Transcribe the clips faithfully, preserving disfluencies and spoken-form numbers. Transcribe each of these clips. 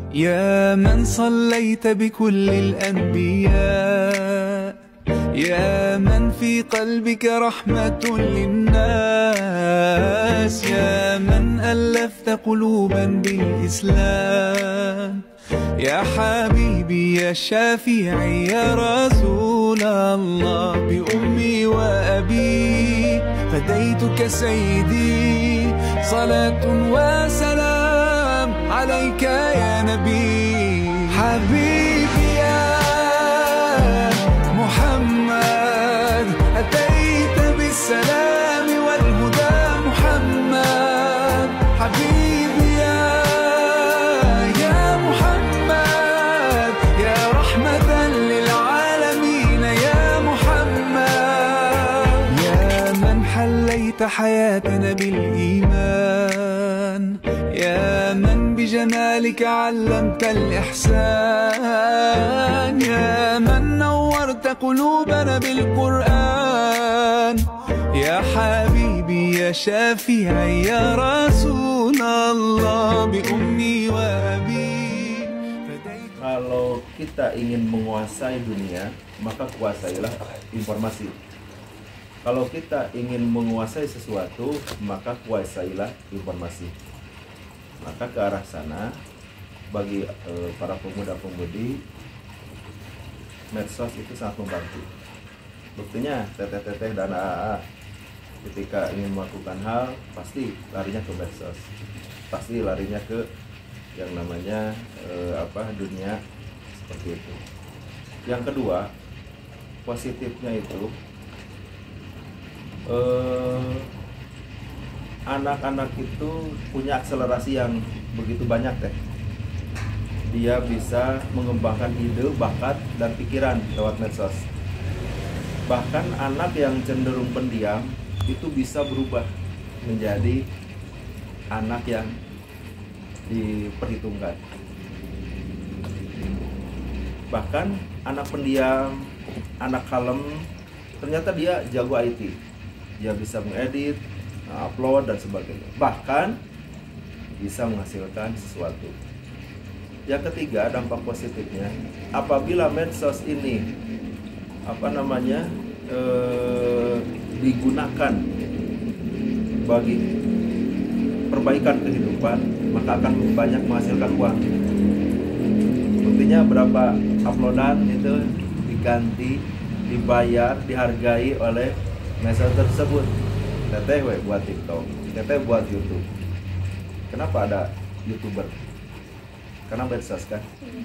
يا من صليت بكل الأنبياء، يا من في قلبك رحمة للناس، يا من ألفت قلوبا بالإسلام، يا حبيبي يا شافعي يا رسول الله، بأمي وأبي فديتك سيدي، صلاة وسلام عليك يا نبي. حبيبي يا محمد أتيت بالسلام والهدى محمد، حبيبي يا يا محمد يا رحمة للعالمين يا محمد، يا من حليت حياتنا بالإيمان، يا من بجمالك علمت الإحسان، يا من نورت قلوبنا بالقرآن، يا حبيبي يا شافعي يا رسول الله، بأمي وأبي. Kalau kita ingin menguasai dunia, maka kuasailah informasi. Kalau kita ingin menguasai sesuatu, maka kuasailah informasi. Maka ke arah sana bagi e, para pemuda-pemudi, medsos itu sangat membantu. Buktinya teteh-teteh dan A A ketika ingin melakukan hal pasti larinya ke medsos, pasti larinya ke yang namanya e, apa dunia seperti itu. Yang kedua, positifnya itu eh, anak-anak itu punya akselerasi yang begitu banyak teh. Dia bisa mengembangkan ide, bakat, dan pikiran lewat medsos. Bahkan anak yang cenderung pendiam itu bisa berubah menjadi anak yang diperhitungkan. Bahkan anak pendiam, anak kalem, ternyata dia jago I T. Dia bisa mengedit, upload dan sebagainya, bahkan bisa menghasilkan sesuatu. Yang ketiga, dampak positifnya, apabila medsos ini apa namanya eh, digunakan bagi perbaikan kehidupan, maka akan banyak menghasilkan uang. Buktinya berapa uploadan itu diganti, dibayar, dihargai oleh medsos tersebut. Teteh we buat TikTok, teteh buat YouTube. Kenapa ada YouTuber? Karena medsos kan.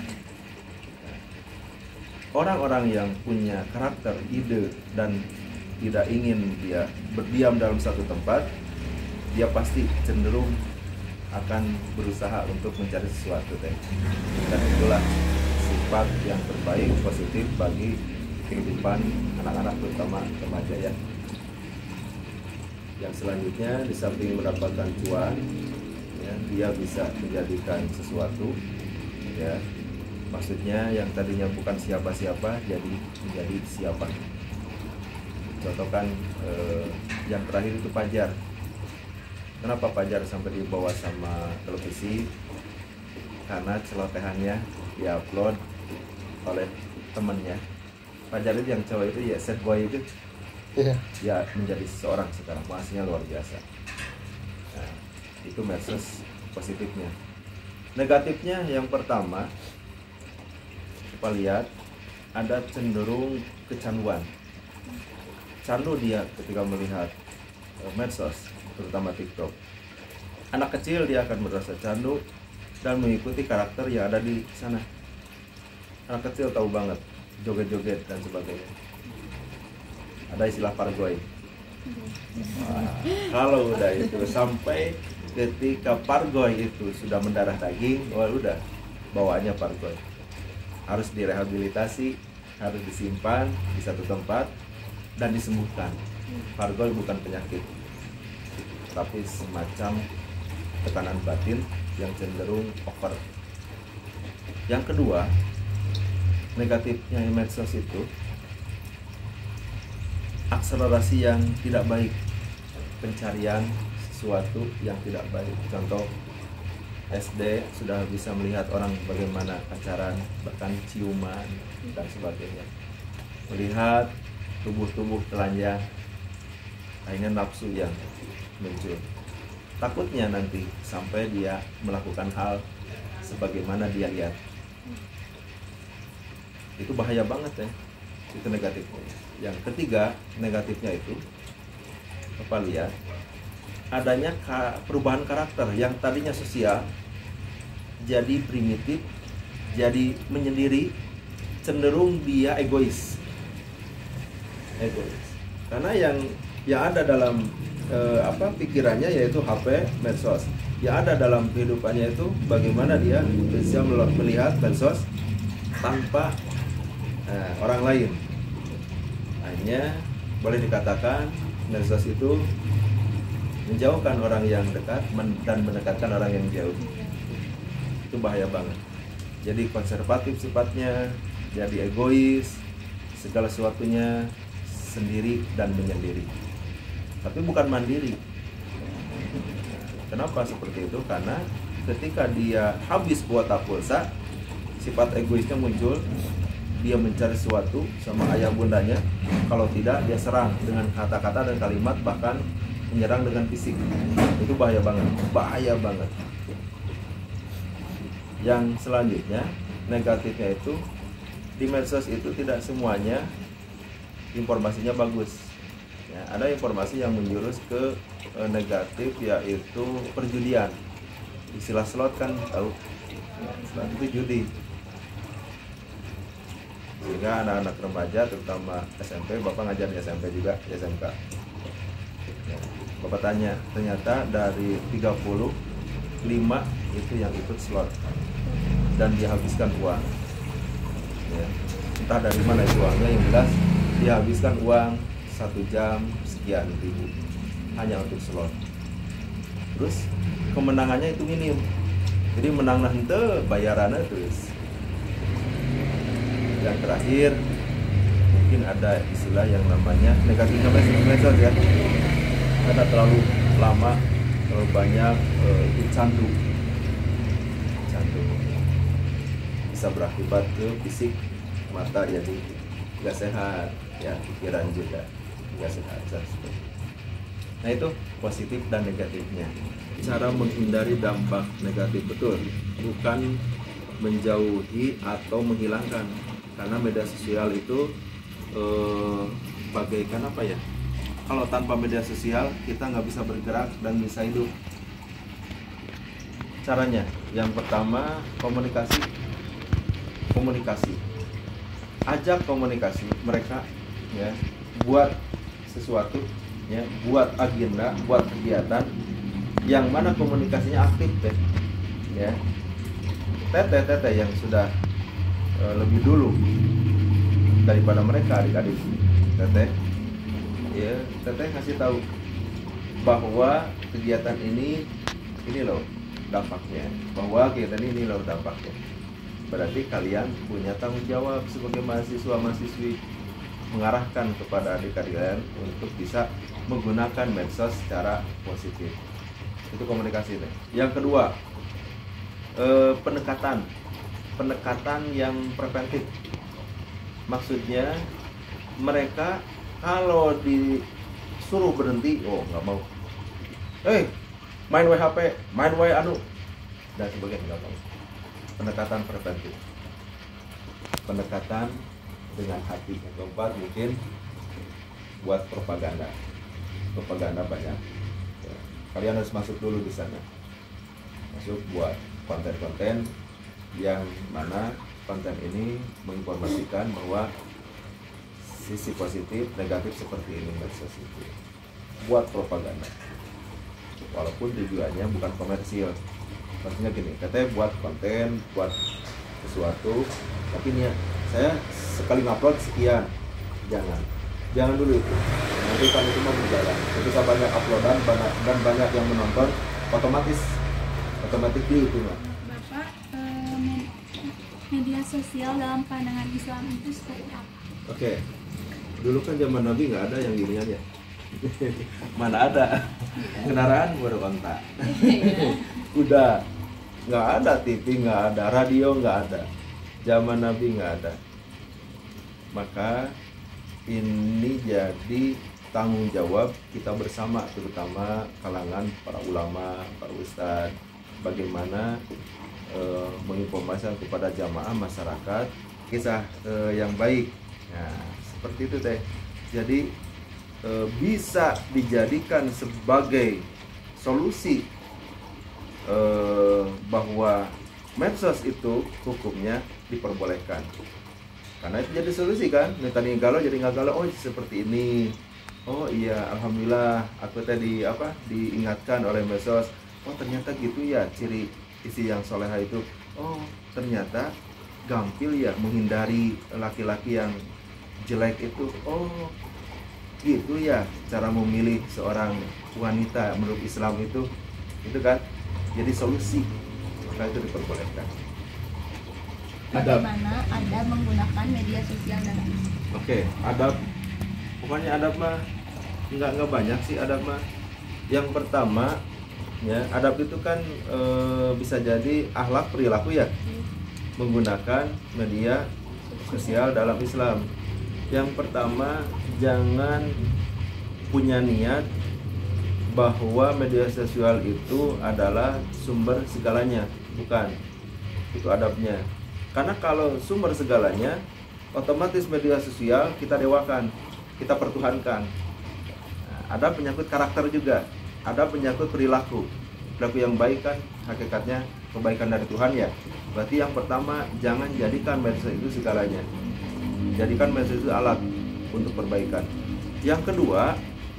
Orang-orang yang punya karakter, ide, dan tidak ingin dia berdiam dalam satu tempat, dia pasti cenderung akan berusaha untuk mencari sesuatu teh. Dan itulah sifat yang terbaik, positif bagi kehidupan anak-anak, terutama remaja ya. Yang selanjutnya, di samping mendapatkan cuan, ya, dia bisa menjadikan sesuatu, ya, maksudnya yang tadinya bukan siapa-siapa jadi menjadi siapa. Contohkan eh, yang terakhir itu Pajar. Kenapa Pajar sampai dibawa sama televisi? Karena celotehannya diupload oleh temannya. Pajar itu yang cowok itu ya, sad boy itu. Yeah. Ya menjadi seseorang sekarang, masihnya luar biasa. Nah, itu medsos positifnya. Negatifnya yang pertama, kita lihat ada cenderung kecanduan. Candu dia ketika melihat medsos, terutama TikTok. Anak kecil dia akan merasa candu dan mengikuti karakter yang ada di sana. Anak kecil tahu banget joget-joget dan sebagainya. Ada istilah pargoy. Nah, kalau udah itu sampai ketika pargoy itu sudah mendarah daging, wah udah bawaannya pargoy. Harus direhabilitasi, harus disimpan di satu tempat dan disembuhkan. Pargoy bukan penyakit, tapi semacam tekanan batin yang cenderung over. Yang kedua, negatifnya medsos itu akselerasi yang tidak baik, pencarian sesuatu yang tidak baik. Contoh S D sudah bisa melihat orang bagaimana pacaran, bahkan ciuman dan sebagainya. Melihat tubuh-tubuh telanjang, akhirnya nafsu yang muncul. Takutnya nanti sampai dia melakukan hal sebagaimana dia lihat. Itu bahaya banget ya. Itu negatifnya. Yang ketiga, negatifnya itu apa lihat? Adanya perubahan karakter yang tadinya sosial jadi primitif, jadi menyendiri, cenderung dia egois. Egois. Karena yang yang ada dalam eh, apa pikirannya yaitu H P, medsos. Yang ada dalam kehidupannya itu bagaimana dia bisa melihat medsos tanpa eh, orang lain. Hanya boleh dikatakan medsos itu menjauhkan orang yang dekat dan mendekatkan orang yang jauh. Itu bahaya banget. Jadi konservatif sifatnya, jadi egois, segala sesuatunya sendiri dan menyendiri. Tapi bukan mandiri. Kenapa seperti itu? Karena ketika dia habis kuota pulsa, sifat egoisnya muncul. Dia mencari sesuatu sama ayah bundanya. Kalau tidak, dia serang dengan kata-kata dan kalimat, bahkan menyerang dengan fisik. Itu bahaya banget, bahaya banget. Yang selanjutnya, negatifnya itu di medsos itu tidak semuanya informasinya bagus. Ya, ada informasi yang menjurus ke eh, negatif, yaitu perjudian. Istilah slot kan tahu, ya, slot itu judi. Sehingga anak-anak remaja, terutama S M P, Bapak ngajar di S M P juga, di S M K. Ya, Bapak tanya, ternyata dari tiga puluh lima itu yang ikut slot dan dihabiskan uang. Ya, entah dari mana itu uangnya, yang jelas dihabiskan uang satu jam sekian ribu hanya untuk slot. Terus kemenangannya itu minim, jadi menang nanti bayarannya terus. Yang terakhir mungkin ada istilah yang namanya negatifnya medsos ya, karena terlalu lama, terlalu banyak uh, itu candu, candu bisa berakibat ke fisik, mata jadi nggak sehat, ya pikiran juga nggak sehat. Nah itu positif dan negatifnya. Cara menghindari dampak negatif betul, bukan menjauhi atau menghilangkan. Karena media sosial itu eh, bagaikan apa ya? Kalau tanpa media sosial kita nggak bisa bergerak dan bisa hidup. Caranya, yang pertama komunikasi, komunikasi. Ajak komunikasi mereka, ya, buat sesuatu, ya, buat agenda, buat kegiatan yang mana komunikasinya aktif, deh, ya. Teteh-teteh yang sudah lebih dulu daripada mereka, adik-adik, teteh, ya, teteh kasih tahu bahwa kegiatan ini ini loh dampaknya, bahwa kegiatan ini loh dampaknya. Berarti kalian punya tanggung jawab sebagai mahasiswa mahasiswi mengarahkan kepada adik-adik kalian untuk bisa menggunakan medsos secara positif. Itu komunikasi deh. Yang kedua, eh, pendekatan. pendekatan yang preventif. Maksudnya mereka kalau disuruh berhenti, oh nggak mau. Eh, main W H P, main W anu dan sebagainya, nggak mau. Pendekatan preventif. Pendekatan dengan hati. Yang keempat mungkin buat propaganda. Propaganda banyak. Ya, kalian harus masuk dulu di sana. Masuk buat konten-konten yang mana konten ini menginformasikan bahwa sisi positif, negatif seperti ini medsos itu. Buat propaganda. Walaupun tujuannya bukan komersil. Maksudnya gini, katanya buat konten, buat sesuatu, tapi nih saya sekali ngupload sekian. Jangan. Jangan dulu itu. Nanti kan itu mau berjalan. Ketika banyak uploadan banyak, dan banyak yang menonton, otomatis otomatis itu mah. Media sosial dalam pandangan Islam itu seperti apa? Oke, dulu kan zaman Nabi nggak ada yang ginian ya. Mana ada kendaraan baru ontak, kuda, nggak ada T V, nggak ada radio, nggak ada. Zaman Nabi nggak ada. Maka ini jadi tanggung jawab kita bersama, terutama kalangan para ulama, para ustadz, bagaimana e, menginformasikan kepada jamaah masyarakat kisah e, yang baik. Nah, seperti itu teh. Jadi e, bisa dijadikan sebagai solusi e, bahwa medsos itu hukumnya diperbolehkan. Karena itu jadi solusi kan, minta nih galau jadi nggak galau, oh seperti ini. Oh iya, alhamdulillah aku tadi apa diingatkan oleh medsos. Oh ternyata gitu ya ciri istri yang soleha itu. Oh ternyata gampil ya menghindari laki-laki yang jelek itu. Oh gitu ya cara memilih seorang wanita menurut Islam itu, itu kan jadi solusi. Maka itu diperbolehkan. Bagaimana Anda menggunakan media sosial dan Oke, adab. Pokoknya adab mah nggak nggak banyak sih adab mah. Yang pertama ya, adab itu kan e, bisa jadi akhlak perilaku ya, menggunakan media sosial dalam Islam. Yang pertama, jangan punya niat bahwa media sosial itu adalah sumber segalanya, bukan. Itu adabnya. Karena kalau sumber segalanya, otomatis media sosial kita dewakan, kita pertuhankan. Nah, ada penyangkut karakter juga, ada penyangkut perilaku. Perilaku yang baik kan hakikatnya kebaikan dari Tuhan ya. Berarti yang pertama, jangan jadikan medsos itu segalanya. Jadikan medsos itu alat untuk perbaikan. Yang kedua,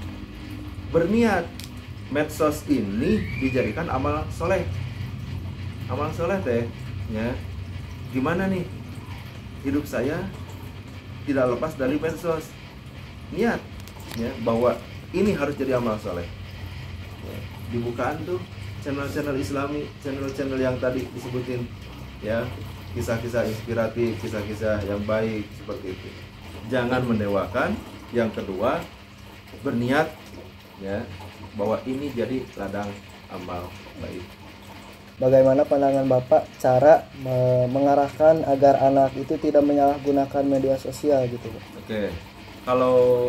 berniat medsos ini dijadikan amal soleh. Amal soleh teh, ya. Gimana nih hidup saya tidak lepas dari medsos. Niat ya bahwa ini harus jadi amal soleh ya, dibukaan tuh channel-channel Islami, channel-channel yang tadi disebutin ya, kisah-kisah inspiratif, kisah-kisah yang baik seperti itu. Jangan mendewakan. Yang kedua, berniat ya bahwa ini jadi ladang amal baik. Bagaimana pandangan Bapak cara me- mengarahkan agar anak itu tidak menyalahgunakan media sosial gitu? Oke, kalau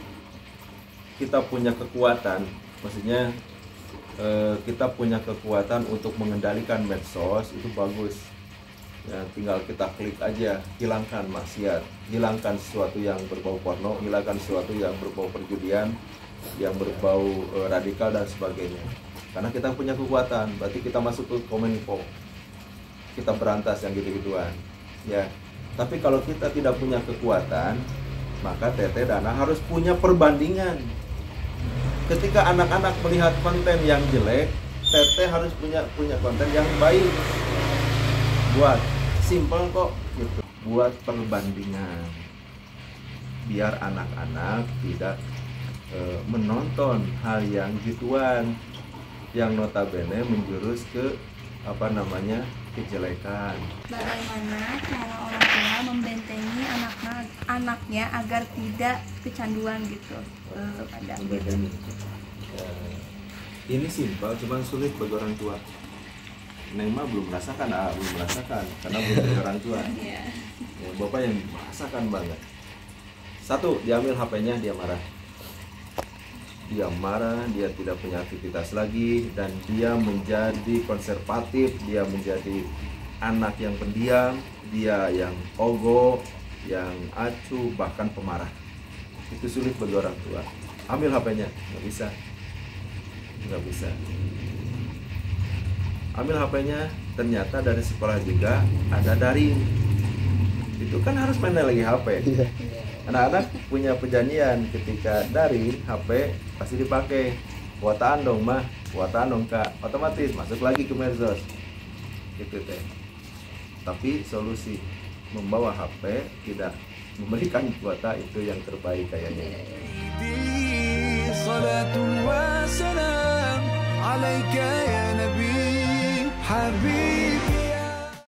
kita punya kekuatan, maksudnya eh, kita punya kekuatan untuk mengendalikan medsos, itu bagus. Ya, tinggal kita klik aja, hilangkan maksiat, hilangkan sesuatu yang berbau porno, hilangkan sesuatu yang berbau perjudian, yang berbau eh, radikal dan sebagainya. Karena kita punya kekuatan, berarti kita masuk ke Kominfo, kita berantas yang gitu-gituan, ya. Tapi kalau kita tidak punya kekuatan, maka Teteh Dana harus punya perbandingan. Ketika anak-anak melihat konten yang jelek, Teteh harus punya punya konten yang baik. Buat simpel kok, gitu. Buat perbandingan, biar anak-anak tidak e, menonton hal yang gituan, yang notabene menjurus ke apa namanya kejelekan. bagaimana cara orang tua membentengi anaknya anaknya agar tidak kecanduan gitu eh, pada Membentengi. Ya, ini simpel, cuman sulit bagi orang tua. Neng mah belum merasakan, ah, belum merasakan karena belum jadi orang tua. ya. Ya, bapak yang merasakan banget. Satu, diambil H P-nya, dia marah. Dia marah, dia tidak punya aktivitas lagi, dan dia menjadi konservatif, dia menjadi anak yang pendiam, dia yang ogo, yang acuh, bahkan pemarah. Itu sulit bagi orang tua. Ambil H P-nya, nggak bisa, nggak bisa. Ambil H P-nya, ternyata dari sekolah juga ada daring. Itu kan harus main lagi H P. Iya. Anak-anak punya perjanjian ketika dari H P pasti dipakai. Kuataan dong mah, kuataan dong kak, otomatis masuk lagi ke medsos. Gitu teh. Tapi solusi membawa H P tidak memberikan kuota itu yang terbaik kayaknya. صلاة وسلام عليك يا نبي حبيبي